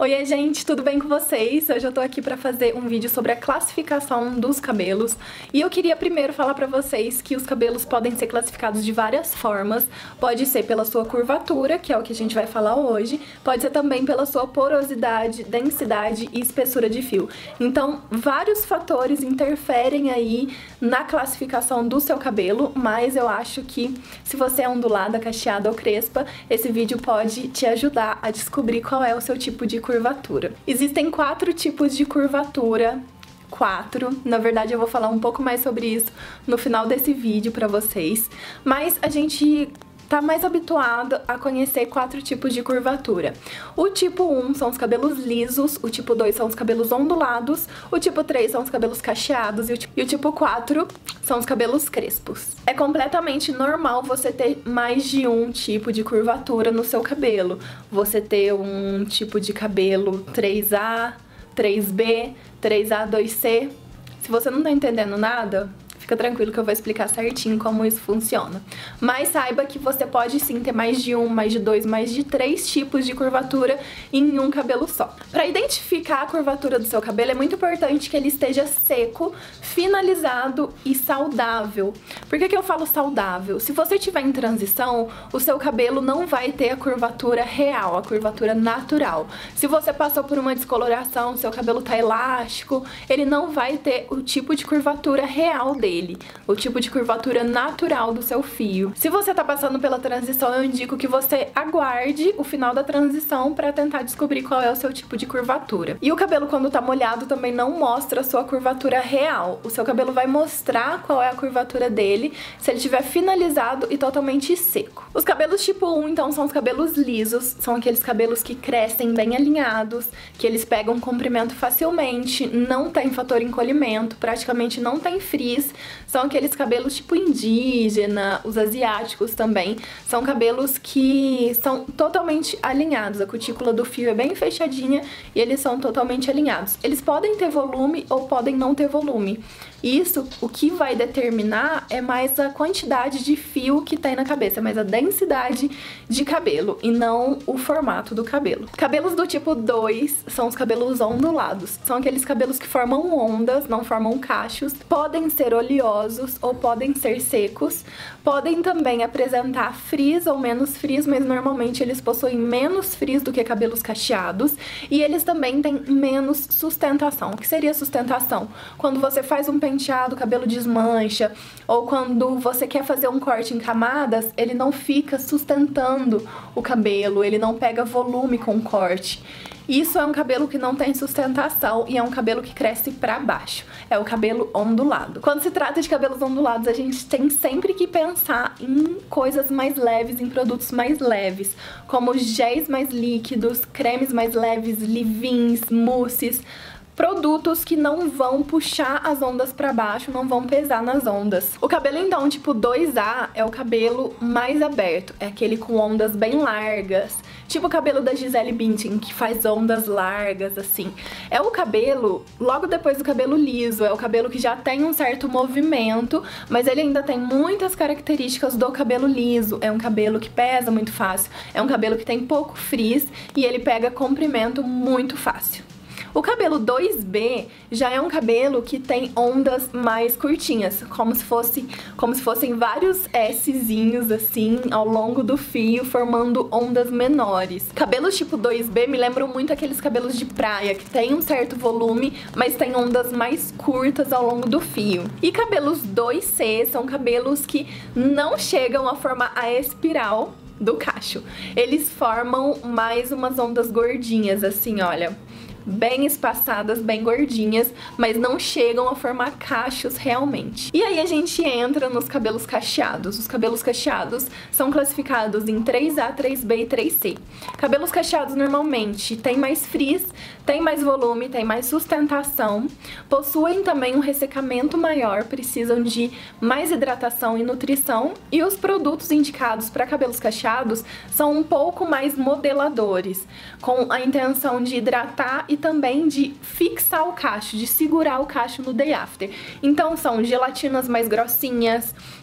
Oiê, gente, tudo bem com vocês? Hoje eu tô aqui pra fazer um vídeo sobre a classificação dos cabelos. E eu queria primeiro falar pra vocês que os cabelos podem ser classificados de várias formas. Pode ser pela sua curvatura, que é o que a gente vai falar hoje. Pode ser também pela sua porosidade, densidade e espessura de fio. Então, vários fatores interferem aí na classificação do seu cabelo, mas eu acho que se você é ondulada, cacheada ou crespa, esse vídeo pode te ajudar a descobrir qual é o seu tipo de curvatura. Existem 4 tipos de curvatura. 4. Na verdade, eu vou falar um pouco mais sobre isso no final desse vídeo pra vocês. Mas a gente tá mais habituado a conhecer 4 tipos de curvatura. O tipo 1 são os cabelos lisos, o tipo 2 são os cabelos ondulados, o tipo 3 são os cabelos cacheados e o tipo 4 são os cabelos crespos. É completamente normal você ter mais de um tipo de curvatura no seu cabelo. Você ter um tipo de cabelo 3A, 3B, 3A, 2C. Se você não tá entendendo nada, fica tranquilo que eu vou explicar certinho como isso funciona. Mas saiba que você pode sim ter mais de um, mais de 2, mais de 3 tipos de curvatura em um cabelo só. Para identificar a curvatura do seu cabelo é muito importante que ele esteja seco, finalizado e saudável. Por que eu falo saudável? Se você estiver em transição, o seu cabelo não vai ter a curvatura real, a curvatura natural. Se você passou por uma descoloração, seu cabelo tá elástico, ele não vai ter o tipo de curvatura real dele. O tipo de curvatura natural do seu fio. Se você tá passando pela transição, eu indico que você aguarde o final da transição pra tentar descobrir qual é o seu tipo de curvatura. E o cabelo, quando tá molhado, também não mostra a sua curvatura real. O seu cabelo vai mostrar qual é a curvatura dele se ele estiver finalizado e totalmente seco. Os cabelos tipo 1, então, são os cabelos lisos. São aqueles cabelos que crescem bem alinhados, que eles pegam comprimento facilmente, não tem fator encolhimento, praticamente não tem frizz. São aqueles cabelos tipo indígena, os asiáticos também. São cabelos que são totalmente alinhados. A cutícula do fio é bem fechadinha e eles são totalmente alinhados. Eles podem ter volume ou podem não ter volume. Isso, o que vai determinar é mais a quantidade de fio que tem na cabeça, mais a densidade de cabelo e não o formato do cabelo. Cabelos do tipo 2 são os cabelos ondulados. São aqueles cabelos que formam ondas, não formam cachos. Podem ser oleosos ou podem ser secos. Podem também apresentar frizz ou menos frizz, mas normalmente eles possuem menos frizz do que cabelos cacheados. E eles também têm menos sustentação. O que seria sustentação? Quando você faz um penteado, o cabelo desmancha, ou quando você quer fazer um corte em camadas, ele não fica sustentando o cabelo, ele não pega volume com o corte. Isso é um cabelo que não tem sustentação e é um cabelo que cresce pra baixo. É o cabelo ondulado. Quando se trata de cabelos ondulados, a gente tem sempre que pensar em coisas mais leves, em produtos mais leves, como géis mais líquidos, cremes mais leves, leave-ins, mousses, produtos que não vão puxar as ondas pra baixo, não vão pesar nas ondas. O cabelo, então, tipo 2A é o cabelo mais aberto, é aquele com ondas bem largas, tipo o cabelo da Gisele Bündchen, que faz ondas largas, assim. É o cabelo, logo depois do cabelo liso, é o cabelo que já tem um certo movimento, mas ele ainda tem muitas características do cabelo liso. É um cabelo que pesa muito fácil, é um cabelo que tem pouco frizz e ele pega comprimento muito fácil. O cabelo 2B já é um cabelo que tem ondas mais curtinhas, como se fossem vários Szinhos assim ao longo do fio, formando ondas menores. Cabelos tipo 2B me lembram muito aqueles cabelos de praia, que tem um certo volume, mas tem ondas mais curtas ao longo do fio. E cabelos 2C são cabelos que não chegam a formar a espiral do cacho. Eles formam mais umas ondas gordinhas, assim, olha, bem espaçadas, bem gordinhas, mas não chegam a formar cachos realmente. E aí a gente entra nos cabelos cacheados. Os cabelos cacheados são classificados em 3A, 3B e 3C. Cabelos cacheados normalmente têm mais frizz, têm mais volume, têm mais sustentação, possuem também um ressecamento maior, precisam de mais hidratação e nutrição, e os produtos indicados para cabelos cacheados são um pouco mais modeladores, com a intenção de hidratar e também de fixar o cacho, de segurar o cacho no day after. Então são gelatinas mais grossinhas,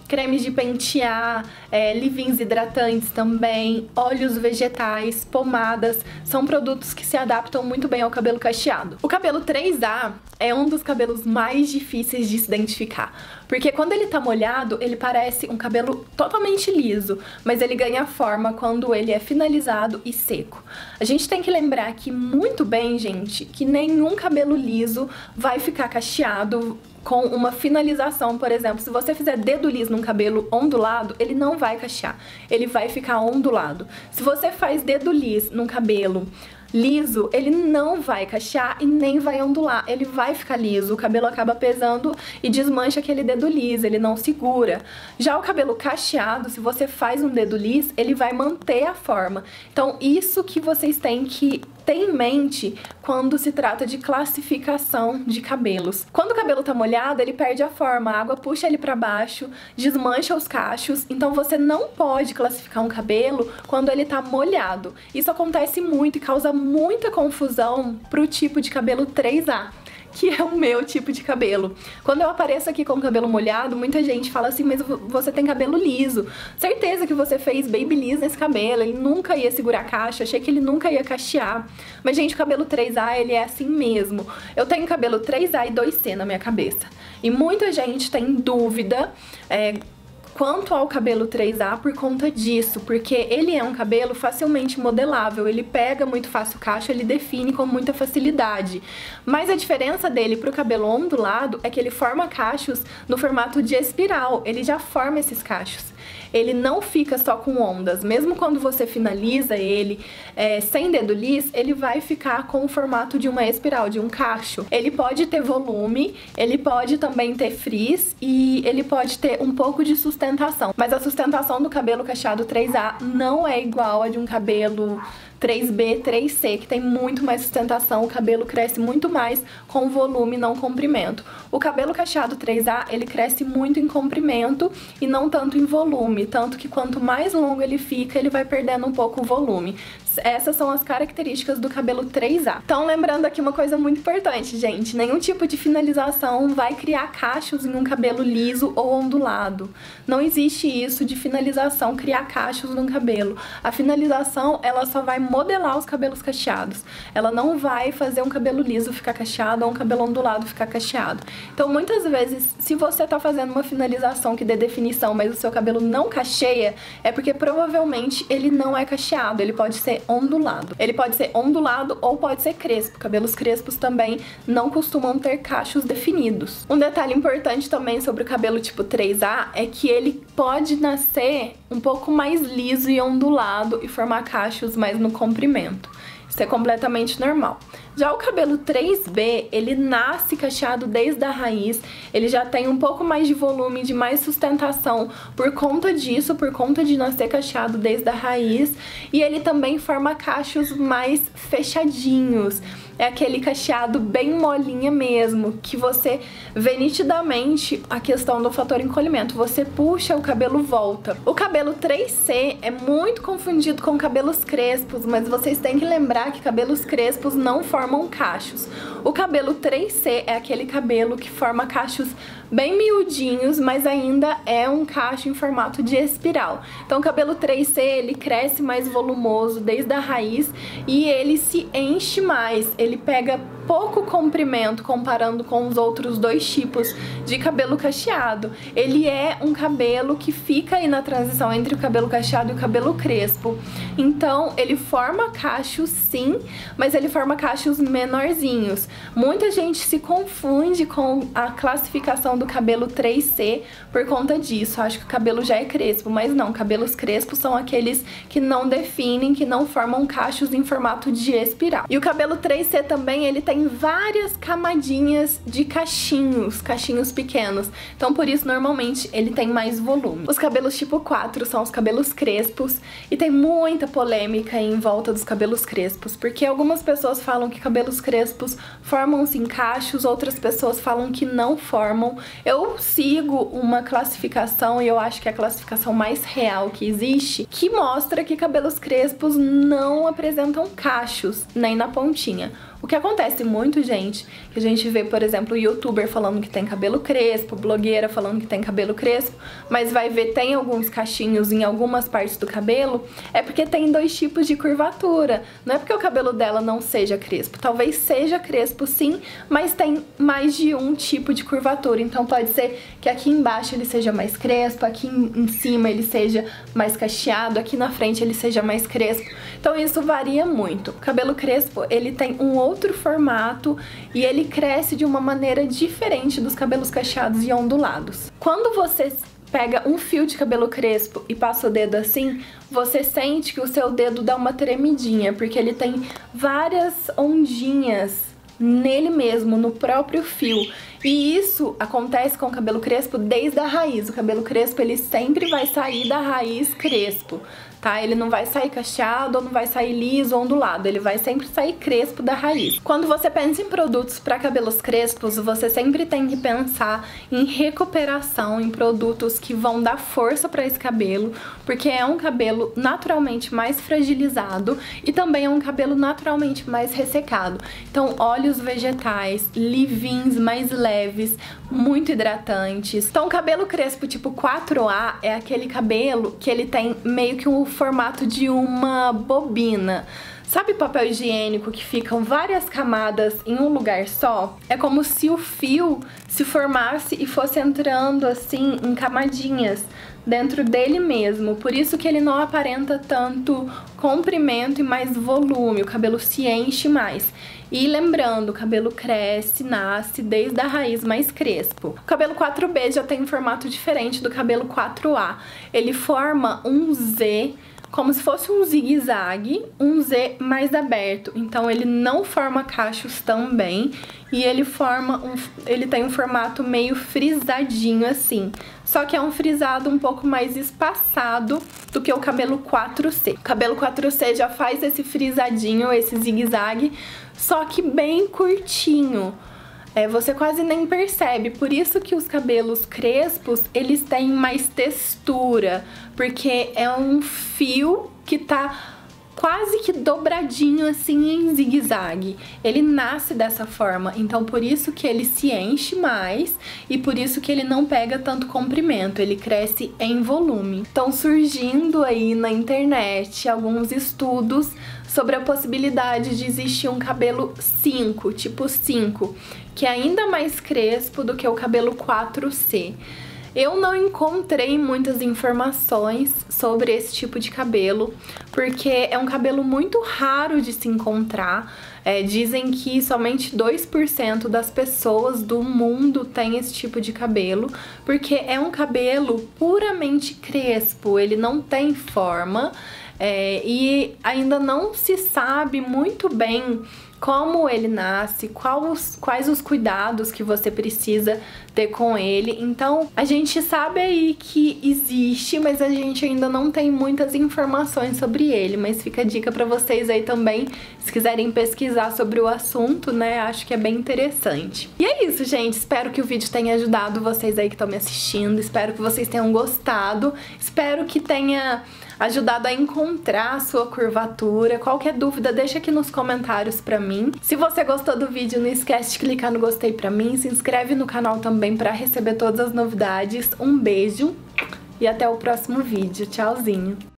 cremes de pentear, leave-ins hidratantes também, óleos vegetais, pomadas, são produtos que se adaptam muito bem ao cabelo cacheado. O cabelo 3A é um dos cabelos mais difíceis de se identificar, porque quando ele tá molhado, ele parece um cabelo totalmente liso, mas ele ganha forma quando ele é finalizado e seco. A gente tem que lembrar aqui muito bem, gente, que nenhum cabelo liso vai ficar cacheado com uma finalização. Por exemplo, se você fizer dedo liso num cabelo ondulado, ele não vai cachear, ele vai ficar ondulado. Se você faz dedo liso num cabelo liso, ele não vai cachear e nem vai ondular, ele vai ficar liso, o cabelo acaba pesando e desmancha aquele dedo liso, ele não segura. Já o cabelo cacheado, se você faz um dedo liso, ele vai manter a forma. Então isso que vocês têm que ter em mente quando se trata de classificação de cabelos. Quando o cabelo tá molhado, ele perde a forma, a água puxa ele pra baixo, desmancha os cachos, então você não pode classificar um cabelo quando ele tá molhado. Isso acontece muito e causa muita confusão pro tipo de cabelo 3A, que é o meu tipo de cabelo. Quando eu apareço aqui com o cabelo molhado, muita gente fala assim, mas você tem cabelo liso. Certeza que você fez babyliss nesse cabelo, ele nunca ia segurar a caixa, achei que ele nunca ia cachear. Mas, gente, o cabelo 3A, ele é assim mesmo. Eu tenho cabelo 3A e 2C na minha cabeça. E muita gente tem dúvida quanto ao cabelo 3A por conta disso, porque ele é um cabelo facilmente modelável, ele pega muito fácil o cacho, ele define com muita facilidade. Mas a diferença dele pro cabelo ondulado é que ele forma cachos no formato de espiral, ele já forma esses cachos. Ele não fica só com ondas, mesmo quando você finaliza ele sem dedo liso, ele vai ficar com o formato de uma espiral, de um cacho. Ele pode ter volume, ele pode também ter frizz e ele pode ter um pouco de sustentação. Mas a sustentação do cabelo cacheado 3A não é igual a de um cabelo 3B, 3C, que tem muito mais sustentação, o cabelo cresce muito mais com volume, não comprimento. O cabelo cacheado 3A, ele cresce muito em comprimento e não tanto em volume, tanto que quanto mais longo ele fica, ele vai perdendo um pouco o volume. Essas são as características do cabelo 3A. Então, lembrando aqui uma coisa muito importante, gente, nenhum tipo de finalização vai criar cachos em um cabelo liso ou ondulado. Não existe isso de finalização criar cachos num cabelo. A finalização, ela só vai modelar os cabelos cacheados. Ela não vai fazer um cabelo liso ficar cacheado ou um cabelo ondulado ficar cacheado. Então, muitas vezes, se você tá fazendo uma finalização que dê definição, mas o seu cabelo não cacheia, é porque provavelmente ele não é cacheado, ele pode ser ondulado. Ele pode ser ondulado ou pode ser crespo. Cabelos crespos também não costumam ter cachos definidos. Um detalhe importante também sobre o cabelo tipo 3A é que ele pode nascer um pouco mais liso e ondulado e formar cachos mais no comprimento. Isso é completamente normal. Já o cabelo 3B, ele nasce cacheado desde a raiz, ele já tem um pouco mais de volume, de mais sustentação por conta disso, por conta de nascer cacheado desde a raiz, e ele também forma cachos mais fechadinhos. É aquele cacheado bem molinha mesmo, que você vê nitidamente a questão do fator encolhimento. Você puxa, o cabelo volta. O cabelo 3C é muito confundido com cabelos crespos, mas vocês têm que lembrar que cabelos crespos não formam cachos. O cabelo 3C é aquele cabelo que forma cachos bem miudinhos, mas ainda é um cacho em formato de espiral. Então o cabelo 3C, ele cresce mais volumoso desde a raiz e ele se enche mais, ele pega pouco comprimento comparando com os outros dois tipos de cabelo cacheado. Ele é um cabelo que fica aí na transição entre o cabelo cacheado e o cabelo crespo. Então ele forma cachos sim, mas ele forma cachos menorzinhos. Muita gente se confunde com a classificação do cabelo 3C por conta disso. Acho que o cabelo já é crespo, mas não, cabelos crespos são aqueles que não definem, que não formam cachos em formato de espiral. E o cabelo 3C também, ele tem várias camadinhas de cachinhos pequenos. Então por isso normalmente ele tem mais volume. Os cabelos tipo 4 são os cabelos crespos e tem muita polêmica em volta dos cabelos crespos, porque algumas pessoas falam que cabelos crespos formam-se em cachos, outras pessoas falam que não formam. Eu sigo uma classificação, e eu acho que é a classificação mais real que existe, que mostra que cabelos crespos não apresentam cachos, nem na pontinha. O que acontece muito, gente, que a gente vê, por exemplo, youtuber falando que tem cabelo crespo, blogueira falando que tem cabelo crespo, mas vai ver tem alguns cachinhos em algumas partes do cabelo, é porque tem dois tipos de curvatura. Não é porque o cabelo dela não seja crespo, talvez seja crespo sim, mas tem mais de um tipo de curvatura. Então pode ser que aqui embaixo ele seja mais crespo, aqui em cima ele seja mais cacheado, aqui na frente ele seja mais crespo. Então isso varia muito. O cabelo crespo, ele tem um outro formato e ele cresce de uma maneira diferente dos cabelos cacheados e ondulados. Quando você pega um fio de cabelo crespo e passa o dedo assim, você sente que o seu dedo dá uma tremidinha, porque ele tem várias ondinhas nele mesmo, no próprio fio. E isso acontece com o cabelo crespo desde a raiz. O cabelo crespo, ele sempre vai sair da raiz crespo, tá? Ele não vai sair cacheado ou não vai sair liso ou ondulado, ele vai sempre sair crespo da raiz. Quando você pensa em produtos para cabelos crespos, você sempre tem que pensar em recuperação, em produtos que vão dar força para esse cabelo, porque é um cabelo naturalmente mais fragilizado e também é um cabelo naturalmente mais ressecado. Então, óleos vegetais, leave-ins mais leves, muito hidratantes. Então, o cabelo crespo tipo 4A é aquele cabelo que ele tem meio que um formato de uma bobina. Sabe papel higiênico que ficam várias camadas em um lugar só? É como se o fio se formasse e fosse entrando assim em camadinhas dentro dele mesmo. Por isso que ele não aparenta tanto comprimento e mais volume, o cabelo se enche mais. E lembrando, o cabelo cresce, nasce desde a raiz mais crespo. O cabelo 4B já tem um formato diferente do cabelo 4A. Ele forma um Z, como se fosse um zigue-zague, um Z mais aberto. Então ele não forma cachos também e ele tem um formato meio frisadinho assim. Só que é um frisado um pouco mais espaçado do que o cabelo 4C. O cabelo 4C já faz esse frisadinho, esse zigue-zague, só que bem curtinho. Você quase nem percebe, por isso que os cabelos crespos, eles têm mais textura, porque é um fio que tá quase que dobradinho assim em zigue-zague. Ele nasce dessa forma, então por isso que ele se enche mais e por isso que ele não pega tanto comprimento, ele cresce em volume. Estão surgindo aí na internet alguns estudos sobre a possibilidade de existir um cabelo 5, tipo 5, que é ainda mais crespo do que o cabelo 4C. Eu não encontrei muitas informações sobre esse tipo de cabelo, porque é um cabelo muito raro de se encontrar. Dizem que somente 2% das pessoas do mundo tem esse tipo de cabelo, porque é um cabelo puramente crespo, ele não tem forma, e ainda não se sabe muito bem como ele nasce, quais os cuidados que você precisa ter com ele. Então, a gente sabe aí que existe, mas a gente ainda não tem muitas informações sobre ele. Mas fica a dica pra vocês aí também, se quiserem pesquisar sobre o assunto, né? Acho que é bem interessante. E é isso, gente. Espero que o vídeo tenha ajudado vocês aí que estão me assistindo. Espero que vocês tenham gostado. Espero que tenha ajudado a encontrar a sua curvatura. Qualquer dúvida, deixa aqui nos comentários pra mim. Se você gostou do vídeo, não esquece de clicar no gostei pra mim, se inscreve no canal também pra receber todas as novidades. Um beijo e até o próximo vídeo. Tchauzinho!